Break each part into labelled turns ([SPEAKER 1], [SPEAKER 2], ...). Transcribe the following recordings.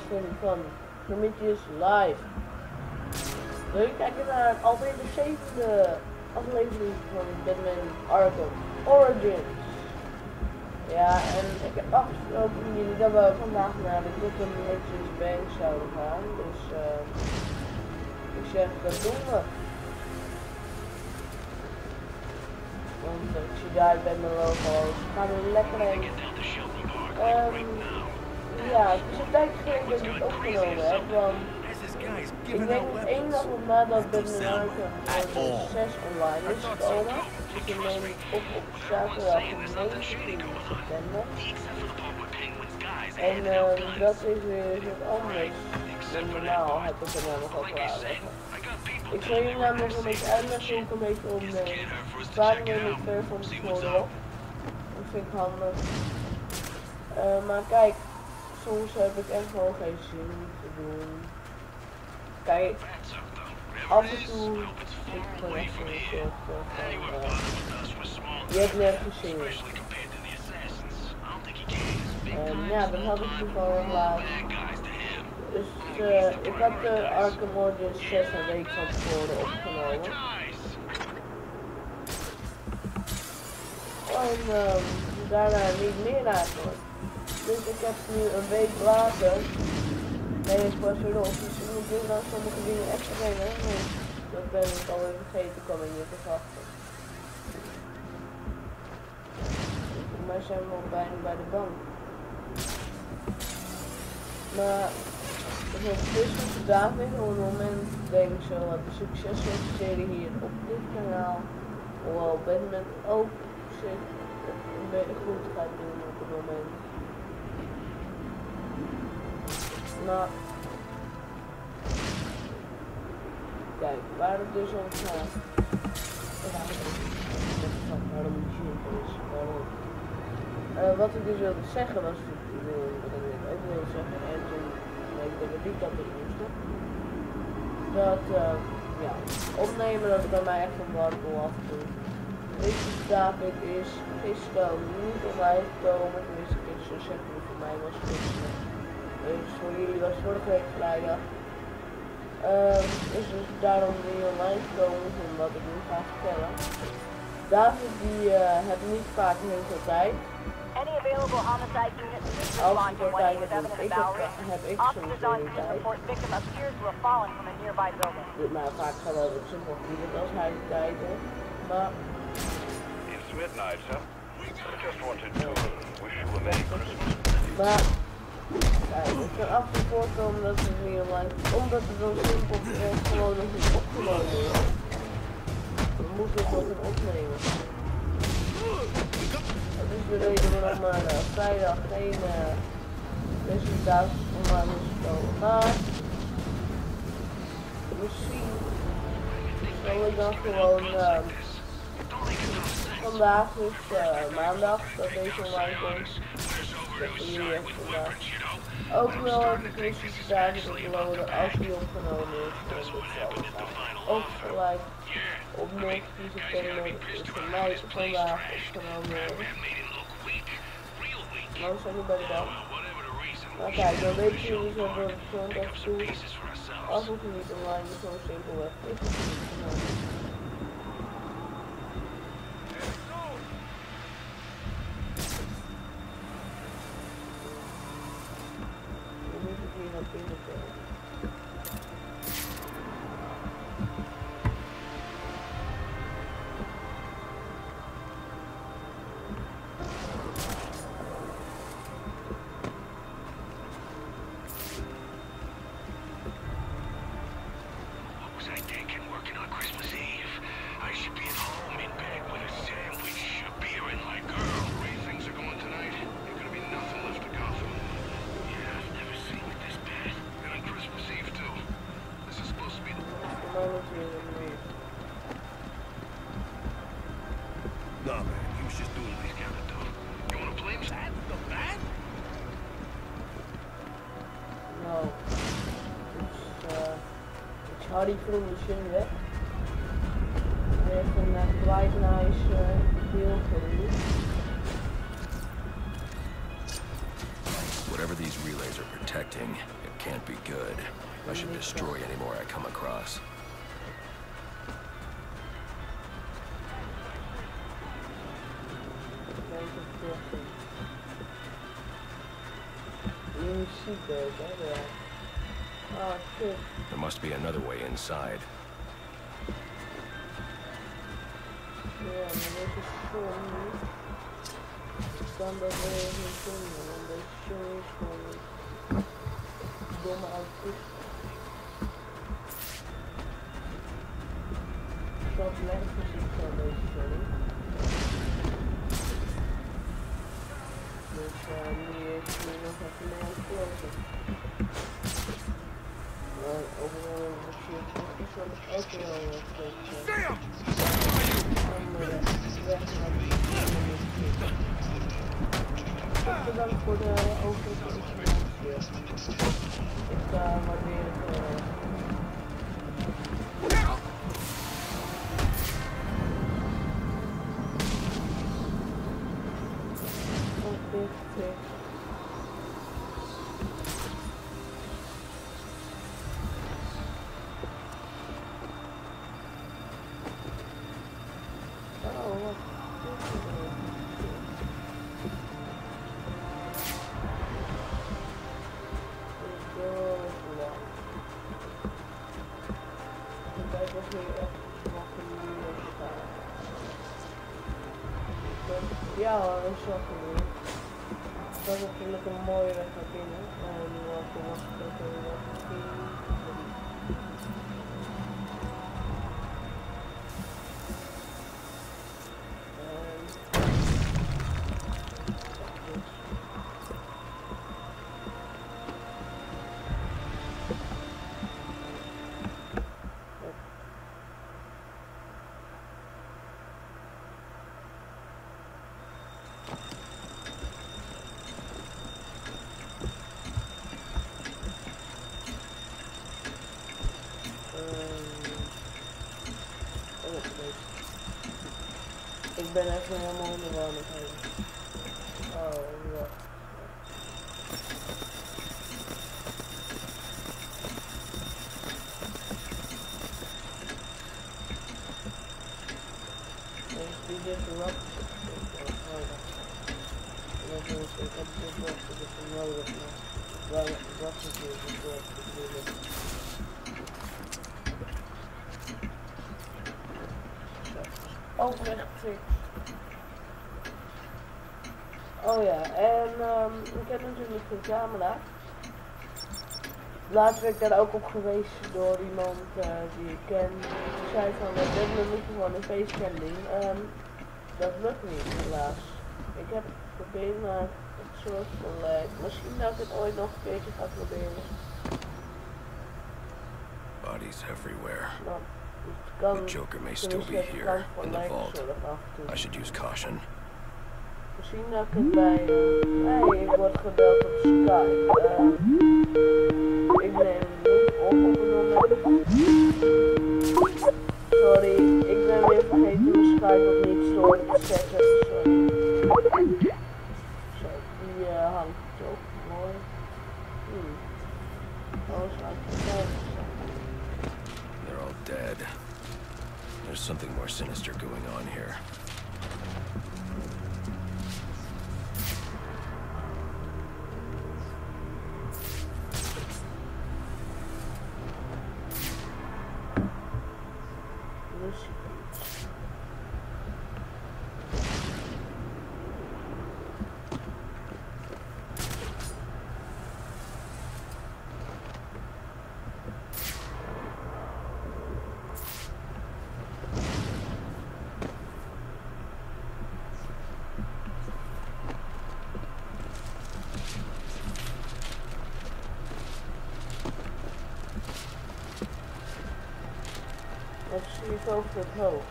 [SPEAKER 1] uitzending van Prometheus Live. Wil je kijken naar alweer de 7e aflevering van Batman Arkham Origins. Ja, en ik heb afgesproken met jullie dat we vandaag naar de Gotham Merchants Bank zouden gaan. Dus ik zeg, dat doen we. Want ik zie daar bij mijn logo, dus we gaan er lekker heen. Ja, het is een tijd geleden dat ik het opgenomen heb, want ik denk één dag nadat Batman Arkham 6 online is gekomen. Dus ik neem op zaterdag 19 september. En dat is weer iets anders dan normaal heb ik er nou nog over uitleggen. Ik zal jullie namelijk een beetje uitleggen hoe ik een beetje opneem. Waarom neem ik ver van tevoren op? Dat vind ik handig. Maar kijk, soms heb ik echt gewoon geen zin te doen. Kijk, af en toe zit ik gewoon echt een soort van, je hebt nergens zin in. Ja, dat had ik toevallig laatst. Dus ik had de Arkham Origins 6 een week van tevoren opgenomen. En daarna niet meer eigenlijk. Dus ik heb nu een week later, nee ik was weer op, dus ik moet nou sommige dingen echt brengen. Nee, dat ben ik alweer vergeten, kan ik niet verwachten. Maar zijn we al bijna bij de bank. Maar het is tussen vandaag weer op het moment denk ik zo wat de succesvolle serie hier op dit kanaal, hoewel Batman ook zich een beetje goed gaat doen op het moment. Nou, kijk, waar het dus om gaat. Waarom die simpel is, waarom? Wat ik dus wilde zeggen was, wat ik net ook wilde zeggen, en toen weet ik dat ik dat dus moest. Dat, ja, opnemen dat is bij mij echt een wartel af en toe. Deze David is gisteren niet online gekomen, tenminste gisteren zeggen we voor mij was gisteren. Dus voor jullie was vorige week vrijdag. Is dus daarom niet online gekomen, van wat ik nu ga vertellen. David die heeft niet vaak heel veel tijd.
[SPEAKER 2] Any available homicide units
[SPEAKER 1] Als ik voor tijd heb, heb ik soms geen tijd.
[SPEAKER 2] Victim appears to have fallen from a nearby building.
[SPEAKER 1] Maar vaak gaat dat op zich wel goed als hij de tijd heeft. Maar
[SPEAKER 3] It's midnight, sir. I just wanted to wish you a Merry Christmas.
[SPEAKER 1] Maar kijk, het kan af en toe voorkomen dat het niet online, omdat het zo simpel gewoon nog niet opgenomen is. We moeten het nog gaan opnemen. Dat is de reden waarom maar vrijdag geen resultaat online is gekomen. Maar misschien zal ik dan gewoon vandaag is maandag dat deze online komt. Dat jullie echt vandaag ook wel even Christus dagen uploaden als die opgenomen is. En dat zal ook gelijk op 19 september is voor mij vandaag opgenomen worden. Nou zijn we bij de dag. Maar kijk, dan weet je dus dat het gewoon af en toe, als het niet online is, zo simpelweg is het niet genomen.
[SPEAKER 3] No, man, he was just doing what he's gotta do. You wanna blame that? The bat?
[SPEAKER 1] No. It's Harry from the Sunweb. Hij heeft een quite nice beeld gereden.
[SPEAKER 4] Whatever these relays are protecting, it can't be good. I should destroy any more I come across.
[SPEAKER 1] Oh shit.
[SPEAKER 4] There must be another way inside.
[SPEAKER 1] Ja, maar dit is gewoon niet. Ik kan dat weer niet vinden, want deze show is gewoon domme autist. Dat nergens iets van deze show. Dus nu is het nog even mee aan het closen. Maar overal de shit is wel ook heel goed. Bedankt voor de overige informatie. Ik waardeer het. Ja hoor, dat is wel goed. Dat is natuurlijk een mooie weg naar binnen. En toen was het ook heel erg ik ben even helemaal in de war met hem. Oh, ja. Die dit rock. Ik heb dit rock, dit is nodig. Maar wat is dit rock? Oprecht fix. Oh ja, en ik heb natuurlijk een camera. Laatst werd ik daar ook op geweest door iemand die ik ken. Die zei van, we moeten gewoon een facecam doen. Dat lukt niet helaas. Ik heb het geprobeerd, maar het soort van misschien dat ik het ooit nog een keertje ga proberen.
[SPEAKER 4] Bodies everywhere.
[SPEAKER 1] Nou,
[SPEAKER 4] The Joker may still be here, in the vault. I should use caution.
[SPEAKER 1] Misschien dat ik het bij... Nee, ik word gebeld op Skype. Ik neem het niet op het moment. Sorry, ik ben weer vergeten mijn Skype op niet storen te zetten. Sorry. Zo, die hangt op. Mooi. Oh, is uitgekomen.
[SPEAKER 4] They're all dead. There's something more sinister going on here.
[SPEAKER 1] Wat zie ik over het hoofd?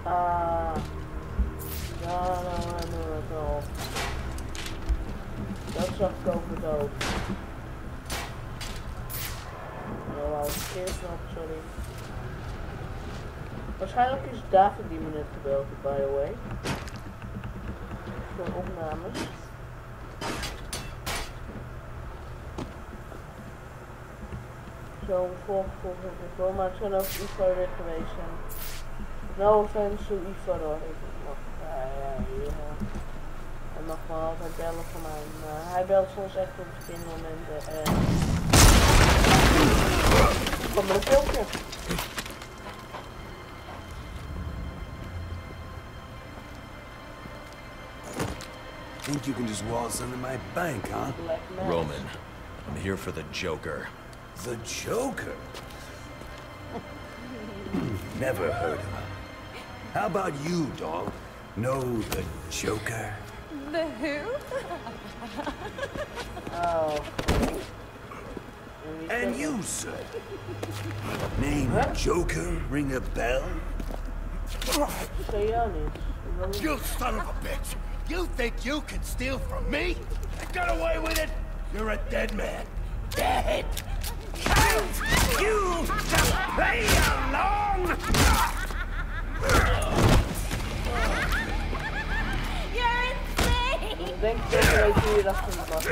[SPEAKER 1] Ja, nou hebben we het al. Dat zag ik ook het ook. Nou, wou ik verkeerd nog, sorry. Waarschijnlijk is David die me net gebeld, by the way. Voor opnames. Zo, volgens ik wel, maar het zijn ook Ivo er geweest zijn. No offense to Ivo hoor. Hij mag wel altijd bellen van mij, maar hij belt soms echt op verschillende momenten en... Kom maar een filmpje.
[SPEAKER 5] Think you can just waltz under my bank, huh?
[SPEAKER 4] Roman, I'm here for the Joker.
[SPEAKER 5] The Joker? Never heard of him. How about you, dog? Know the Joker?
[SPEAKER 6] The who?
[SPEAKER 1] Oh.
[SPEAKER 5] And you, sir? Name Joker ring a bell?
[SPEAKER 1] Sayanis.
[SPEAKER 7] You son of a bitch! You think you can steal from me? I got away with it? You're a dead man. Dead! Can't you just play along?
[SPEAKER 6] You're insane!
[SPEAKER 1] Ik denk dat je weet hoe je dat kunt passen.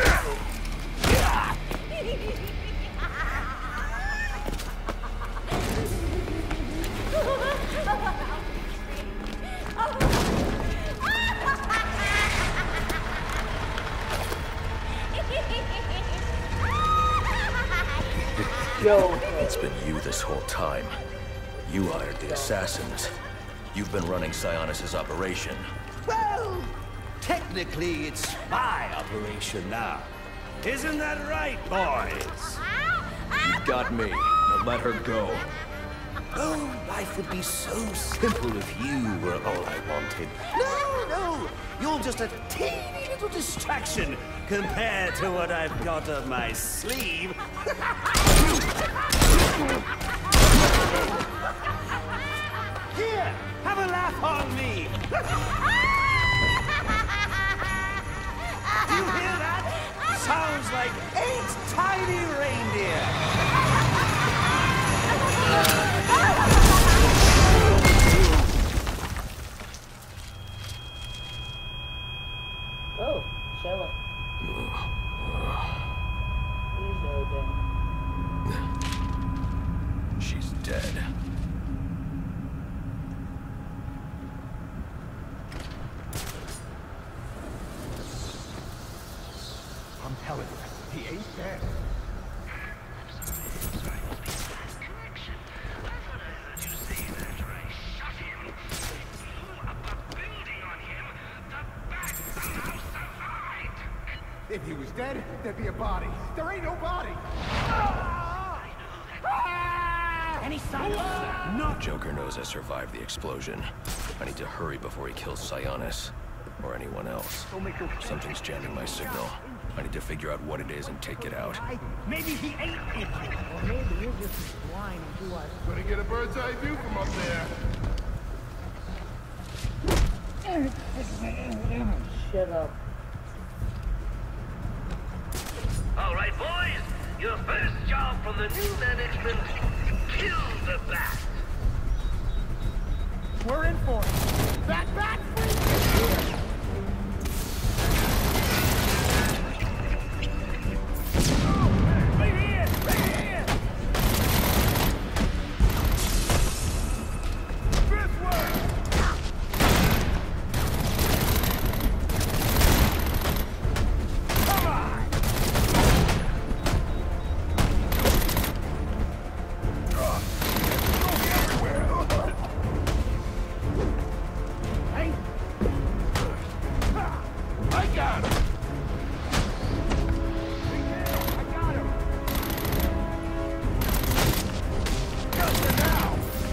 [SPEAKER 4] It's been you this whole time. You hired the assassins. You've been running Sionis' operation.
[SPEAKER 5] Well, technically it's my operation now. Isn't that right, boys?
[SPEAKER 4] You got me. Now let her go.
[SPEAKER 5] Oh, life would be so simple if you were all I wanted. No, you're just a teeny little distraction compared to what I've got up my sleeve. Here, have a laugh on me. You hear that? Sounds like 8 tiny reindeer.
[SPEAKER 1] Oh, Shella. He's dead.
[SPEAKER 4] She's dead.
[SPEAKER 7] I'm telling you, he ain't dead. If he was dead, there'd be a body. There ain't no body. Any sign?
[SPEAKER 4] Joker knows I survived the explosion. I need to hurry before he kills Sionis. Or anyone else. Something's jamming my signal. I need to figure out what it is and take it out.
[SPEAKER 7] Maybe he ain't injured. Or maybe you're just blind to us. Gonna get a bird's eye view from up there.
[SPEAKER 1] Shut up.
[SPEAKER 8] All right, boys. Your first job from the new management: kill the bat.
[SPEAKER 7] We're in for it. Bat! Right here! This way! Come on! Hey! I got him! I got him! Just for now!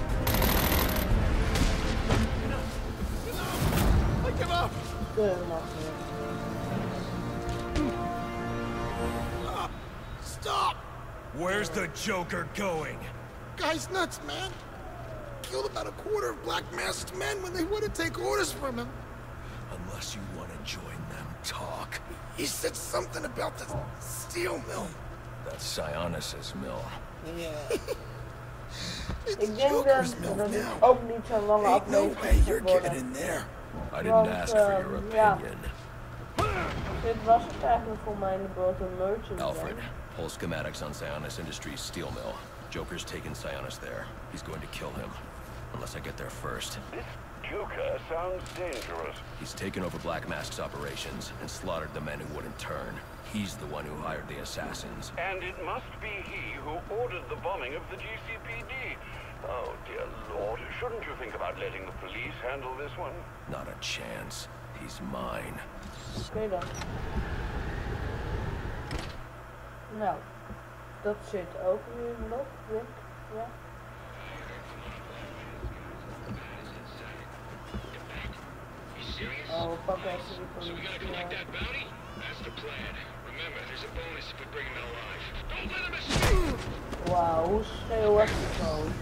[SPEAKER 7] I give up!
[SPEAKER 1] Good enough, man.
[SPEAKER 7] Stop!
[SPEAKER 4] Where's the Joker going?
[SPEAKER 7] Guy's nuts, man! killed about a quarter of Black Mask's men when they wouldn't take orders from him.
[SPEAKER 4] Unless you want to join them, talk.
[SPEAKER 7] He said something about the steel mill.
[SPEAKER 4] That's Sionis' mill.
[SPEAKER 1] Ja.
[SPEAKER 7] It's
[SPEAKER 1] Ik denk
[SPEAKER 7] Joker's
[SPEAKER 1] dat
[SPEAKER 7] mill
[SPEAKER 1] het
[SPEAKER 7] now.
[SPEAKER 1] ook niet zo'n lange
[SPEAKER 7] Ain't no way
[SPEAKER 1] aflevering
[SPEAKER 7] you're
[SPEAKER 1] gaat
[SPEAKER 7] getting
[SPEAKER 1] worden.
[SPEAKER 7] in there.
[SPEAKER 4] I didn't ask for your
[SPEAKER 1] ja.
[SPEAKER 4] opinion.
[SPEAKER 1] Dit was het eigenlijk voor mij in de Broken Merchant.
[SPEAKER 4] Alfred, pull schematics on Sionis Industries steel mill. Joker's taken Sionis there. He's going to kill him. Unless I get there first.
[SPEAKER 3] This Joker sounds dangerous.
[SPEAKER 4] He's taken over Black Mask's operations and slaughtered the men who wouldn't turn. He's the one who hired the assassins.
[SPEAKER 3] And it must be he who ordered the bombing of the GCPD. Oh, dear Lord. Shouldn't you think about letting the police handle this one?
[SPEAKER 4] Not a chance. He's mine.
[SPEAKER 1] Oké dan. Nou, dat zit ook nu nog, denk ik. Ja. Oh, we pakken even die politie. Wauw, hoe schreeuw was die gewoon?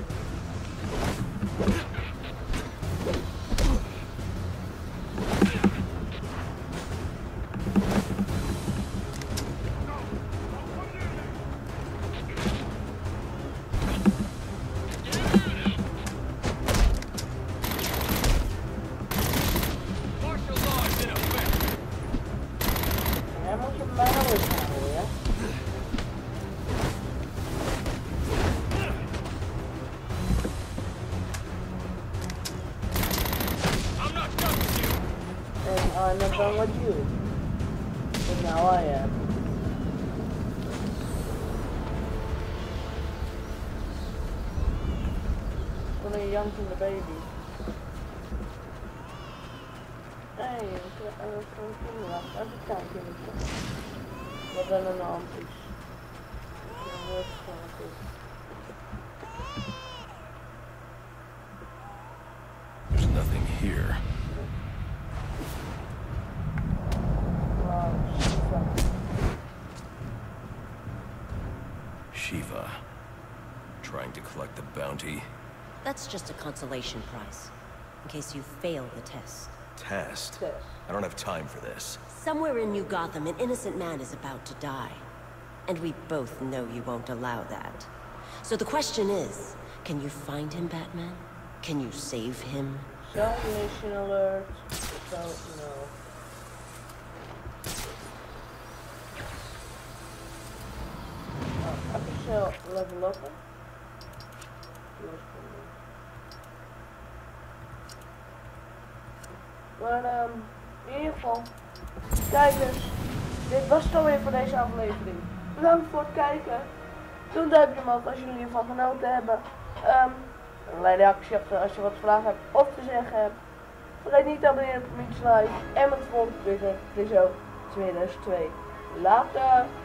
[SPEAKER 1] Hij moet je mij nou eens houden, ja? And I'm not done with you. But now I am. What a young the baby. Hey, even kijken. Wat dan aan de hand is. Ja, dat is gewoon goed.
[SPEAKER 4] There's nothing here.
[SPEAKER 1] Wow, Shiva.
[SPEAKER 4] Shiva. Trying to collect the bounty.
[SPEAKER 9] That's just a consolation prize, in case you fail the test.
[SPEAKER 4] Test?
[SPEAKER 1] Test.
[SPEAKER 4] I don't have time for this.
[SPEAKER 9] Somewhere in New Gotham, an innocent man is about to die. And we both know you won't allow that. So the question is, can you find him, Batman? Can you save him?
[SPEAKER 1] So, mission alert. So, no. Oh, even snel level up. Maar in ieder geval, kijkers, dit was het alweer voor deze aflevering. Bedankt voor het kijken. Doe een duimpje omhoog als jullie ervan genoten hebben. Een reactie als je wat vragen hebt of te zeggen hebt. Vergeet niet te abonneren op Meets Live en met de volgende Twitter, Trizzo 2002. Later!